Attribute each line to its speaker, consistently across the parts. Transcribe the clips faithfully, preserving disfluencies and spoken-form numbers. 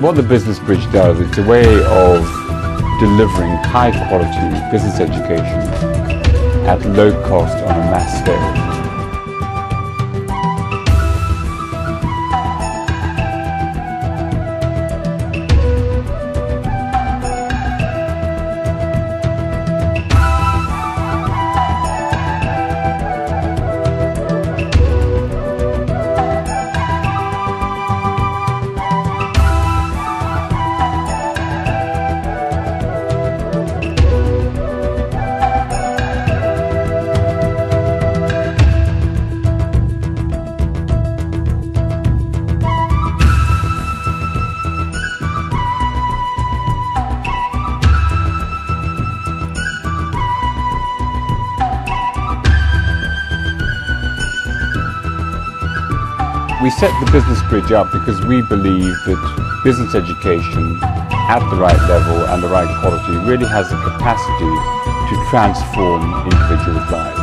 Speaker 1: What the Business Bridge does, it's a way of delivering high quality business education at low cost on a mass scale. We set the Business Bridge up because we believe that business education at the right level and the right quality really has the capacity to transform individuals' lives.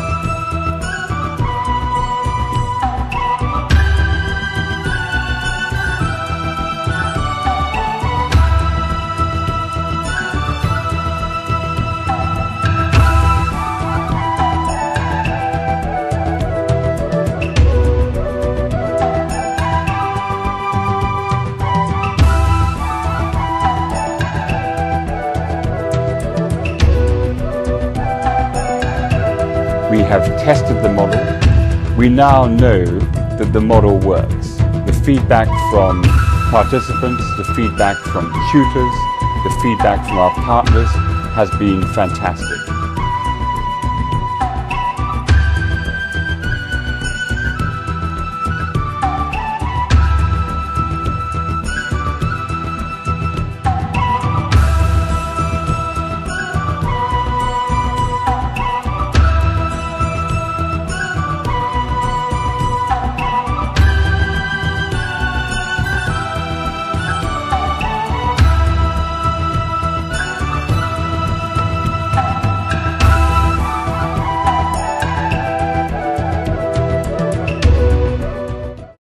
Speaker 1: We have tested the model. We now know that the model works. The feedback from participants, the feedback from tutors, the feedback from our partners has been fantastic.